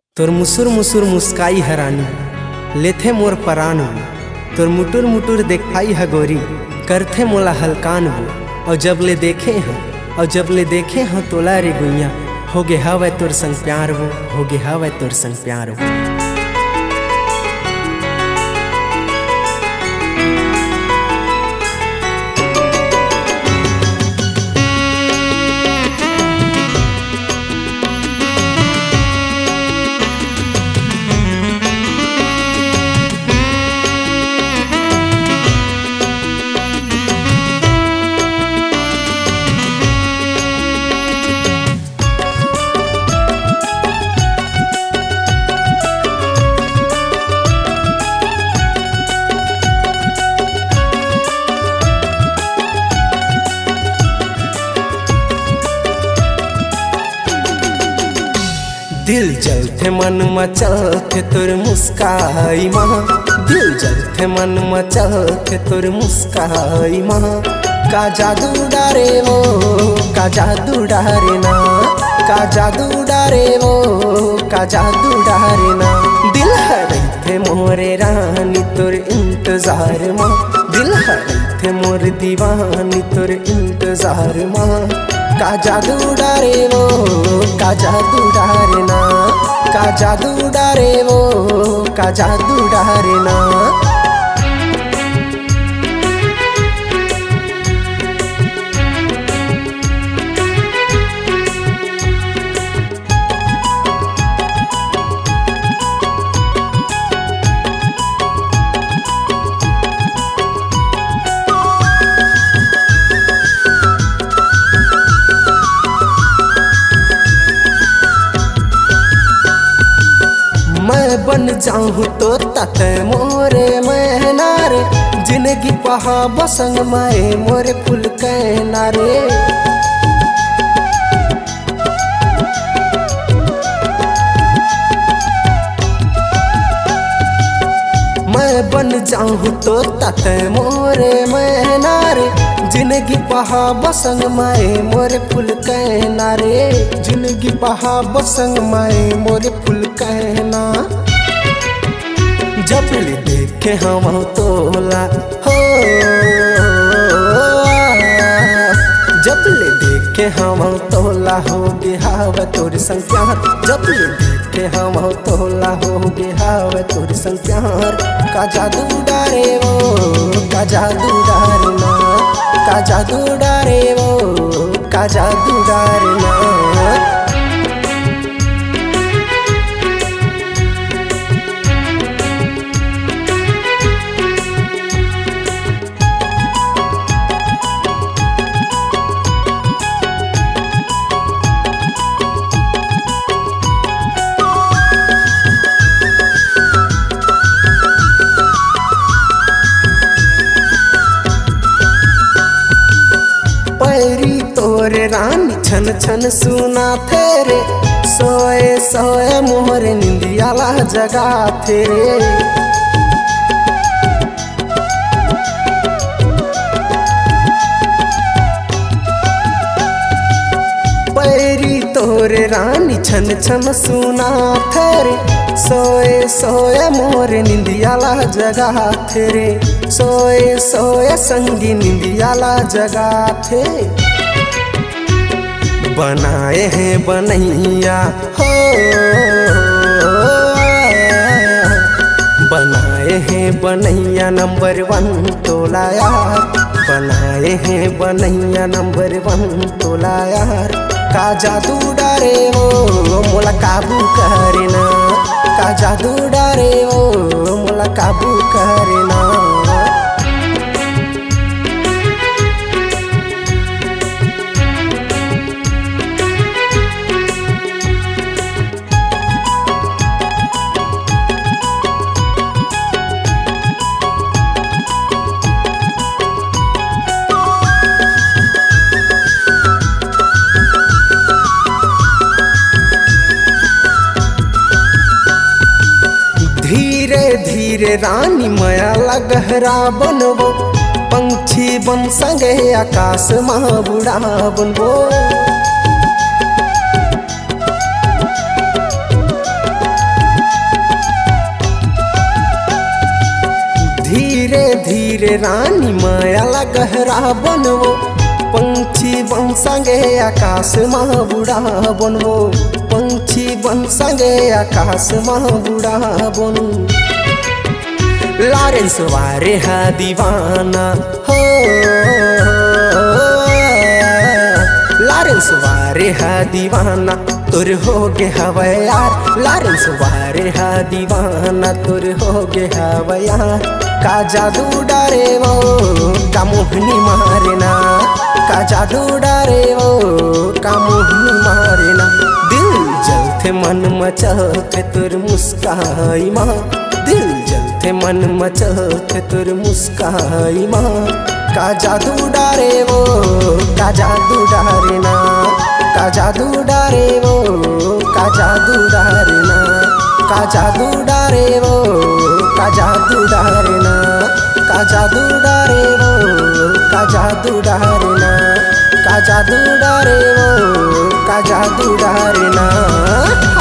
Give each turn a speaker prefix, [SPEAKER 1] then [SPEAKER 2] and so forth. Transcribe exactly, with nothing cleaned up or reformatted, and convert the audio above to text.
[SPEAKER 1] तोर मुसुर मुसुर मुस्काई हरानी लेथे मोर परान वो, तोर मुटुर मुटुर देखाई है गोरी करथे मोला हलकान वो। और जब ले देखे हैं और जब ले देखे हैं तोला रे गुइया हो गे हवै तोर संग प्यार वो, हो गे हवै तोर संग प्यार वो। दिल जलथे मन मचलथे तोर मुस्काई महा, दिल जलथे मन मचलथे तोर मुस्काई महा। का जादू डारे वो, का जादू डारे ना, का जादू डारे वो, का जादू डारे ना। दिल हरथे मोरे रानी तोर इंतजार माँ, दिल हरथे मोर दीवानी तोर इंतजार माँ। का जादू डारे वो, का जादू डारे ना, का जादू डारे वो, का जादू डारे ना। मैं बन जाऊँ तो तत मोरे महनारे, जिंदगी पहा बसंग माए मोरे फुल कहनारे। मैं बन जाऊँ तो तत मोरे महनारे, जिंदगी पहा बसंग माए मोरे फुल कहनारे। जिंदगी पहा बसंग माए मोरे फुल कहना। जब ले देखे हम तोला हो, जब ले देखे हम तोला हो गे हवै तोर संग प्यार। जब ले देखे हम तोला हो गे हवै तोर संग प्यार। का जादू डारे वो, का जादू डारे ना, का जादू डारे वो, का जादू डारे ना। पैरी तोरे रानी छन छन सुना फेरे, सोए सोए मोहरे निंदियाला जगा फेरे। पैरी तोरे रानी छन छन सुना फेरे, सोए सोए मोरे निंदियाला जगा फेरे। सोए सोए संगी निंदियाला जगा थे। बनाए हैं बनैया हो, बनाए हैं बनैया नंबर वन तोला यार। बनाए हैं बनैया नंबर वन तोला यार। का जादू डारे वो मोला काबू करे ना, का जादू डारे वो मोला काबू करे ना। धीरे धीरे रानी माया लगहरा बनबो, पंछी बन संगे आकाश माँ बुढ़ा बनबो। रे रानी मायाला गहरा बनवो पंछी बन संगे आकाश में बुढ़ा बनवो पंछी बन संगे आकाश में बुढ़ा बन लॉरेंस वारे हा दीवाना हो लॉरेंस वारे हा दीवाना तुर हो गे हवा यार लॉरेंस वारे हा दीवाना तुर हो गे हवा यार का जादू डारे वो का मोहनी मारेना का जादू डारे वो का मोहनी मारेना दिल जलते मन मचलते तुर मुस्काई माँ दिल जलते मन मचलते तुर मुस्काई माँ का जादू डारे वो का जादू डारेना का जादू डारे वो का जादू डारेना का जादू डारे वो का जादू डारेना का जादू डारे वो का जादू डारेना का जादू डारे वो का जादू डारेना।